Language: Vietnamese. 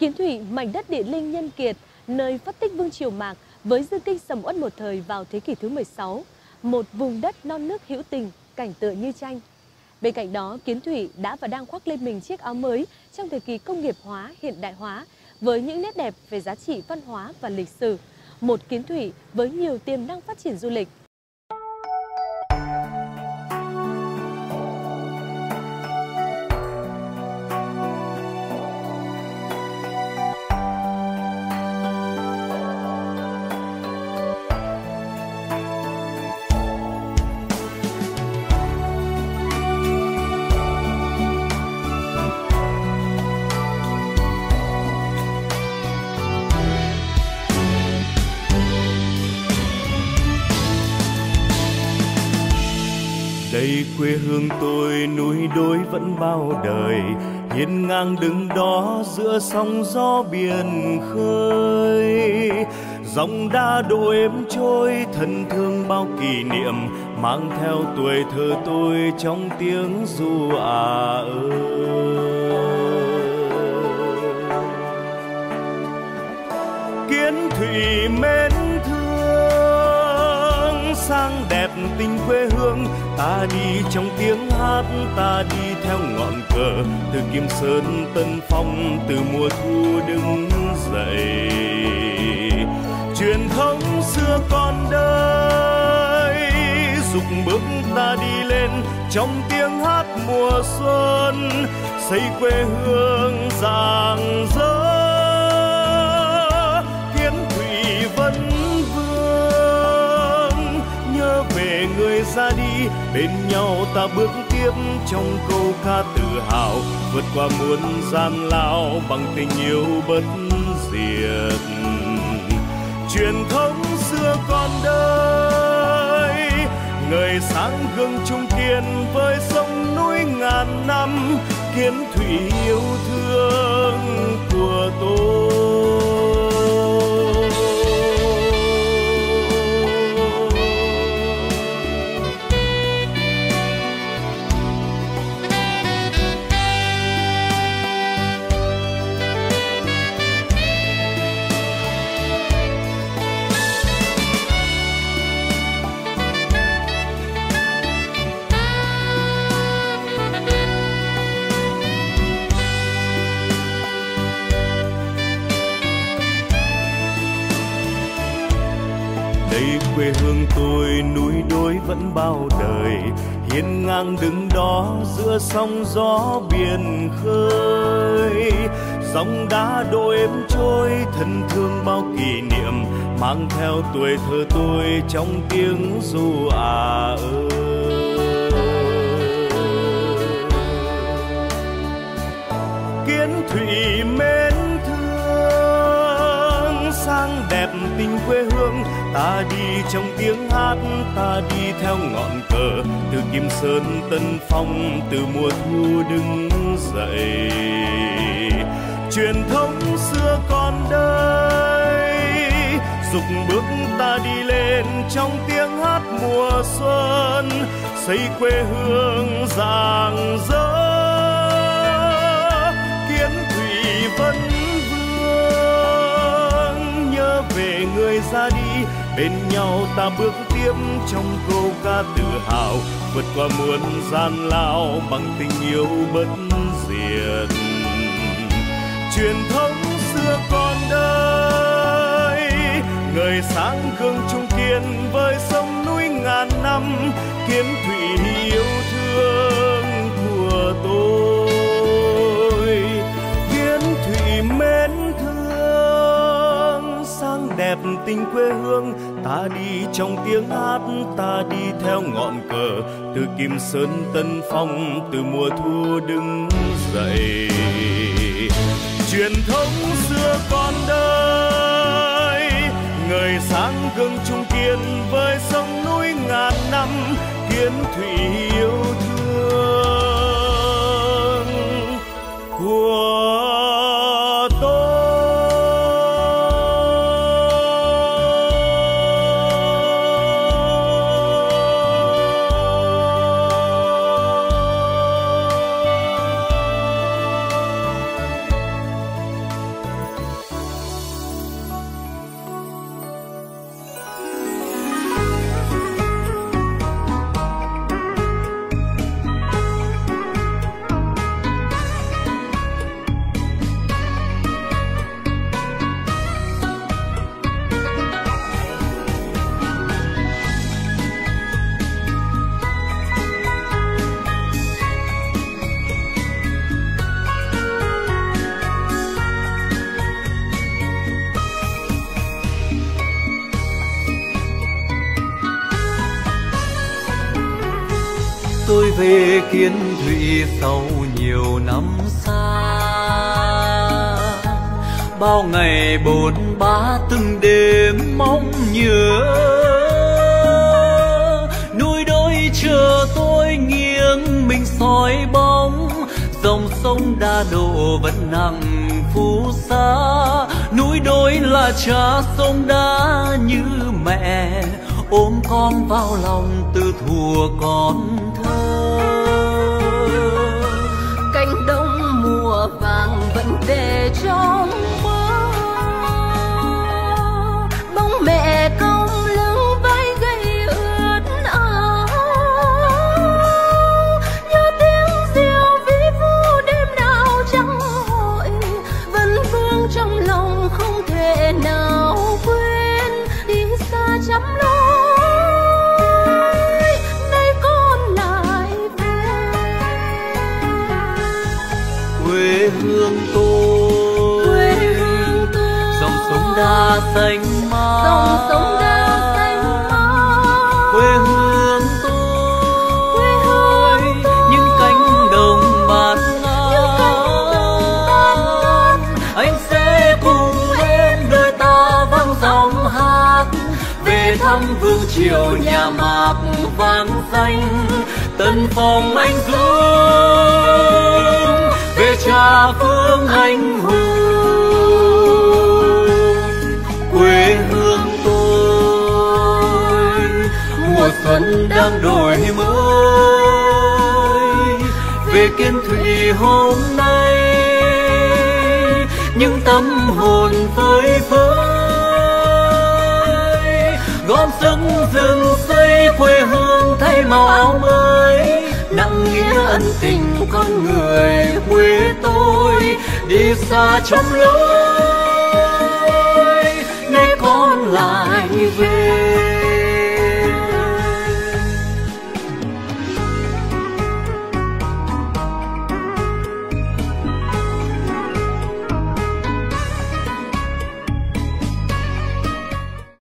Kiến Thụy, mảnh đất địa linh nhân kiệt, nơi phát tích vương triều Mạc với dư kinh sầm uất một thời vào thế kỷ thứ 16, một vùng đất non nước hữu tình, cảnh tựa như tranh. Bên cạnh đó, Kiến Thụy đã và đang khoác lên mình chiếc áo mới trong thời kỳ công nghiệp hóa, hiện đại hóa, với những nét đẹp về giá trị văn hóa và lịch sử. Một Kiến Thụy với nhiều tiềm năng phát triển du lịch. Đây quê hương tôi, núi đồi vẫn bao đời, hiên ngang đứng đó giữa sóng gió biển khơi. Dòng đá đổ êm trôi, thân thương bao kỷ niệm, mang theo tuổi thơ tôi trong tiếng ru ơi. Kiến Thụy mến thương, sang đẹp tình quê hương, ta đi trong tiếng hát, ta đi theo ngọn cờ, từ Kim Sơn Tân Phong, từ mùa thu đứng dậy. Truyền thống xưa còn đây, dục bước ta đi lên trong tiếng hát mùa xuân, xây quê hương rạng rỡ. Kiến Thụy vẫn vương, nhớ về người ra đi, bên nhau ta bước tiếp trong câu ca tự hào, vượt qua muôn gian lao bằng tình yêu bất diệt. Truyền thống xưa còn đây, ngời sáng gương trung kiên với sông núi ngàn năm. Kiến Thụy yêu thương của tôi. Đây quê hương tôi, núi đồi vẫn bao đời, hiên ngang đứng đó giữa sóng gió biển khơi. Dòng đá đổ êm trôi, thân thương bao kỷ niệm, mang theo tuổi thơ tôi trong tiếng ru ơi. Kiến Thụy mến thương, sang đẹp tình quê hương, ta đi trong tiếng hát, ta đi theo ngọn cờ, từ Kim Sơn Tân Phong, từ mùa thu đứng dậy. Truyền thống xưa còn đây, dục bước ta đi lên trong tiếng hát mùa xuân, xây quê hương rạng rỡ. Kiến Thụy vẫn vương, nhớ về người ra đi, bên nhau ta bước tiếp trong câu ca tự hào, vượt qua muôn gian lao bằng tình yêu bất diệt. Truyền thống xưa còn đây, ngời sáng gương trung kiên với sông núi ngàn năm. Kiến Thụy yêu thương của tôi. Kiến Thụy mến thương, sang đẹp tình quê hương, ta đi trong tiếng hát, ta đi theo ngọn cờ, từ Kim Sơn Tân Phong, từ mùa thu đứng dậy. Truyền thống xưa còn đây, ngời sáng gương trung kiên với sông núi ngàn năm. Kiến Thụy yêu thương của tôi. về Kiến Thụy sau nhiều năm xa. Bao ngày bồn ba từng đêm mong nhớ, núi đôi chờ tôi nghiêng mình soi bóng. Dòng sông Đa Độ vẫn nặng phù sa, núi đôi là cha sông đá như mẹ ôm con vào lòng từ thuở con thơ. Cánh đồng mùa vàng vẫn về trong mơ, bóng mẹ cong lưng vai gầy ướt áo. Nhớ tiếng reo ví vu đêm nào trắng hội, vẫn vương trong lòng không thể nào quên. Đi xa chăm lối, nay con lại về. Quê hương tôi, Quê hương tôi, dòng sông Đa xanh mát. dòng sông Đa xanh mát. Quê hương tôi, Quê hương tôi, những cánh đồng bát ngát. Anh sẽ cùng em đôi ta vang dòng hát về thăm vương triều nhà Mạc vang danh. Tân Phong anh dũng về cha phương anh hùng. Quê hương tôi, mùa xuân đang đổi mới. Về Kiến Thụy hôm nay, những tâm hồn phơi phới. Gom sức dựng xây quê hương thay màu áo mới, nặng nghĩa ân tình con người quê tôi. Đi xa trong lối,